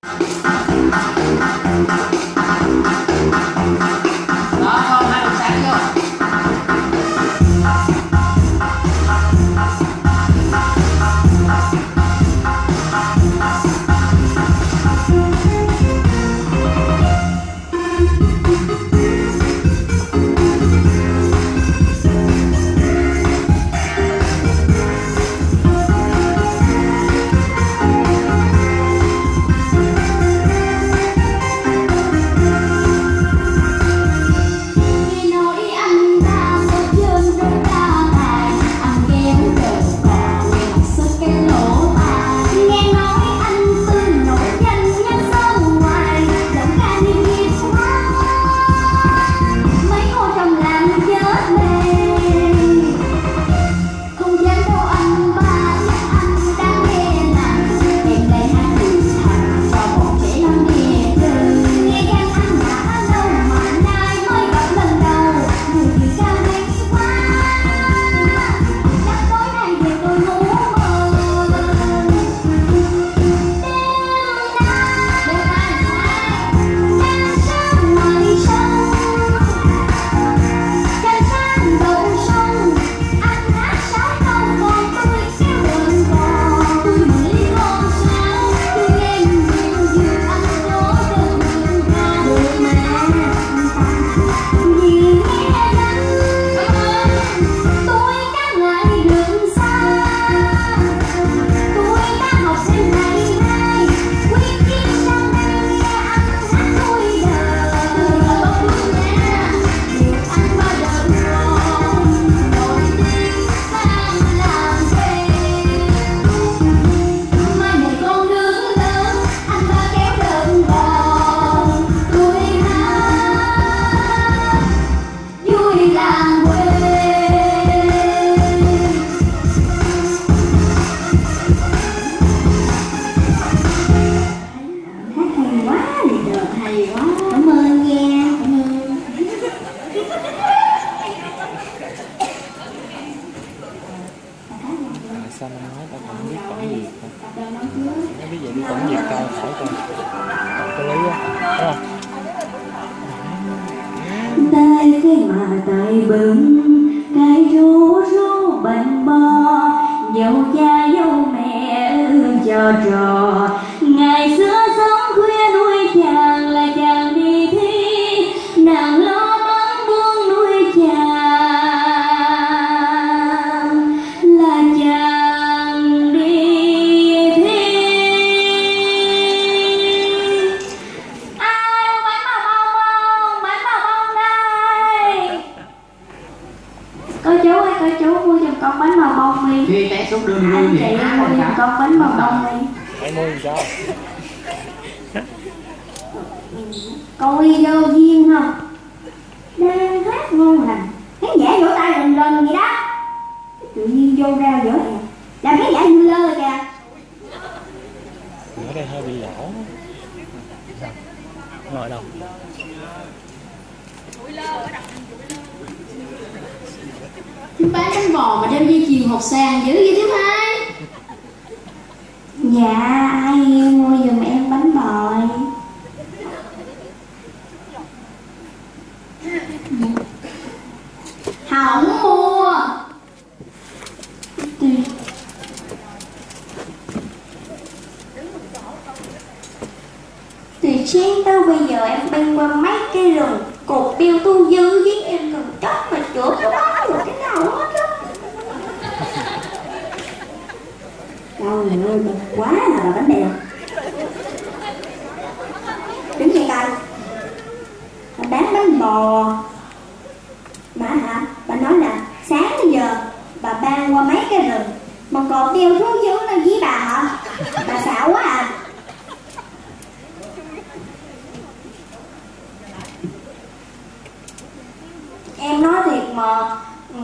Sao nó nói tao không biết cổng Việt không? Nó biết vậy đi cổng Việt tao hỏi tao. Có lý á, đúng không? Tay khi mà tay bừng cái rú rú bánh bò, dâu cha dâu mẹ cho trò. Ngày xưa sống khuya nuôi chàng là chàng đi thi, nàng lo lắng buông nuôi chàng là chàng đi thi. Ai bánh bò bông không? Bánh bò bông đây. Cô chú ơi, cô chú mua giùm con bánh bò bông đi. Khi té xuống đưa Anh chị mua giùm con bánh bò bông đi. Hãy mua giùm cho. Coi vô duyên không? Đang hát ngon lành, khán giả vỗ tay rần rần vậy đó. Tự nhiên vô ra vỗ hè, làm khán giả như lơ kìa. Ở đây hơi bị lỗ. Ngồi đâu? Thím bán bánh bò mà đem dây chuyền hột sàn dữ vậy thím hai? Dạ, ai mua giùm em bánh bò. Không mua. Từ sáng tới bây giờ em băng qua mấy cái rừng, cột biêu tu dư với em cần chót mà chữa cái đó rồi cái nào hết á. Trời ơi, mệt quá là bánh bèo. Đứng dậy coi. Bà bán bánh bò. Bà hả? Bà nói là sáng bây giờ bà ban qua mấy cái rừng mà còn tiêu thú dữ lên với bà hả? Bà xạo quá à. Em nói thiệt mà,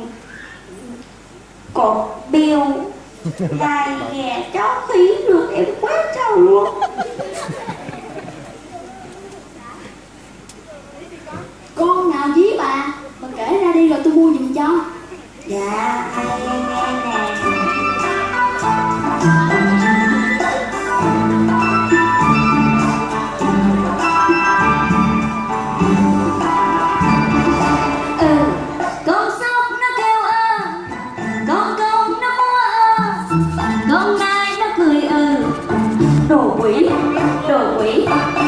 cột biêu gai ghè chó khí được em quá trời luôn. Con nào dí bà kể ra đi rồi tôi mua giùm cho. Dạ, ai nghe nè. đồ quỷ